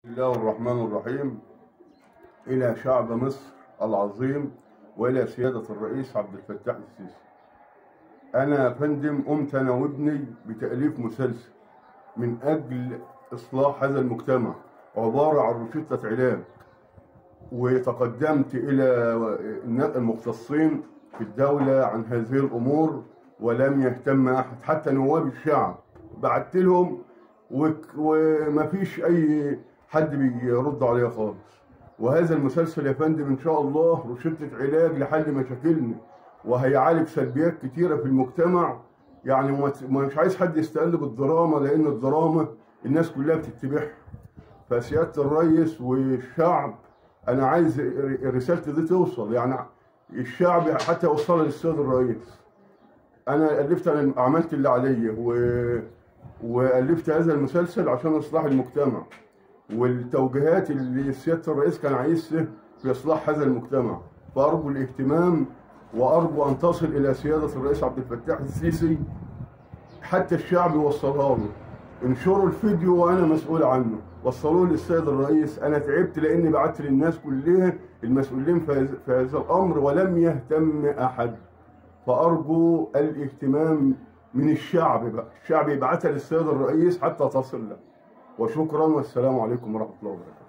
بسم الله الرحمن الرحيم. إلى شعب مصر العظيم وإلى سيادة الرئيس عبد الفتاح السيسي. أنا يا فندم قمت أنا وابني بتأليف مسلسل من أجل إصلاح هذا المجتمع، عبارة عن روشتة علاج، وتقدمت إلى المختصين في الدولة عن هذه الأمور ولم يهتم أحد، حتى نواب الشعب بعت لهم ومفيش أي حد بيرد عليها خالص. وهذا المسلسل يا فندم إن شاء الله روشتة علاج لحل مشاكلنا، وهيعالج سلبيات كتيرة في المجتمع. يعني مش عايز حد يستقل بالدراما، لأن الدراما الناس كلها بتتبعها. فسيادة الرئيس والشعب أنا عايز رسالتي دي توصل، يعني الشعب حتى يوصلها للسيد الرئيس. أنا عملت اللي عليا وألفت هذا المسلسل عشان إصلاح المجتمع، والتوجيهات اللي سيادة الرئيس كان عايزها في إصلاح هذا المجتمع. فأرجو الاهتمام وأرجو أن تصل إلى سيادة الرئيس عبد الفتاح السيسي، حتى الشعب يوصلها له. انشروا الفيديو وأنا مسؤول عنه، وصلوه للسيد الرئيس. أنا تعبت لأني بعت للناس كلها المسؤولين في هذا الأمر ولم يهتم أحد. فأرجو الاهتمام من الشعب بقى، الشعب يبعتها للسيد الرئيس حتى تصل له. وشكرا والسلام عليكم ورحمة الله وبركاته.